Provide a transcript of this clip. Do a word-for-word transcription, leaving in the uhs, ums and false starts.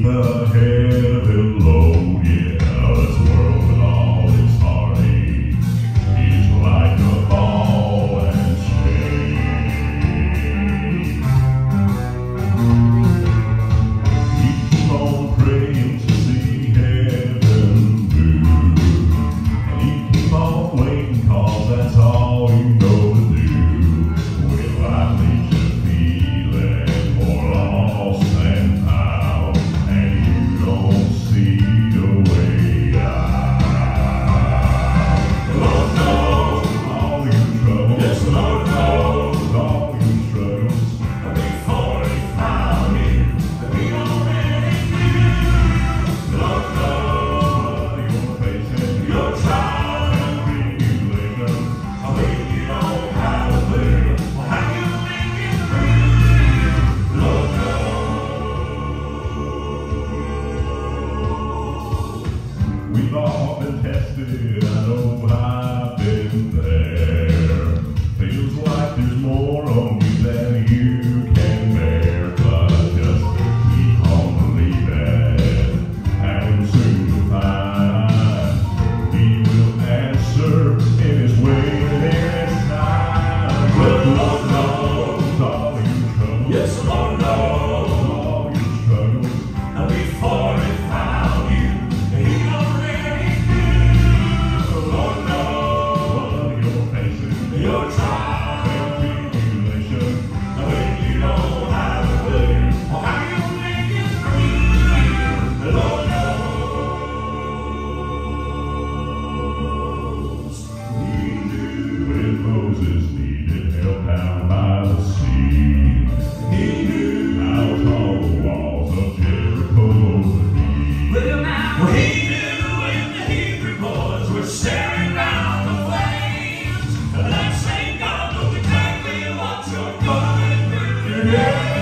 the heaven load, yeah, this world with all its heartache is like a ball and chain. Keep on praying to see heaven move, and you keep on waiting, cause that's all you know to do. Well, I leave you feeling more lost than found, and you don't see the way out. Lord knows all your troubles. Yes, Lord knows all your struggles. Before He found you, He already knew. Lord knows what you're facing, your trials and tribulations. I mean, you don't have a clue how you make it through. Lord knows. We've all been tested, I know I've been there. Feels like there's more on you than you can bear, but just keep on believing, and soon you'll find He will answer in His way and in His time. But Lord knows all your troubles. Yes, Lord knows all your struggles. And before He found you, He already knew. Lord knows what you're facing, your trials and tribulations. When you don't have a clue how you make it through. Lord knows. He knew when Moses needed help down by the sea. He knew how tall the walls of Jericho would be. Well, now He knew when the Hebrew boys were staring down the flames. That same God knows exactly what you're going through today.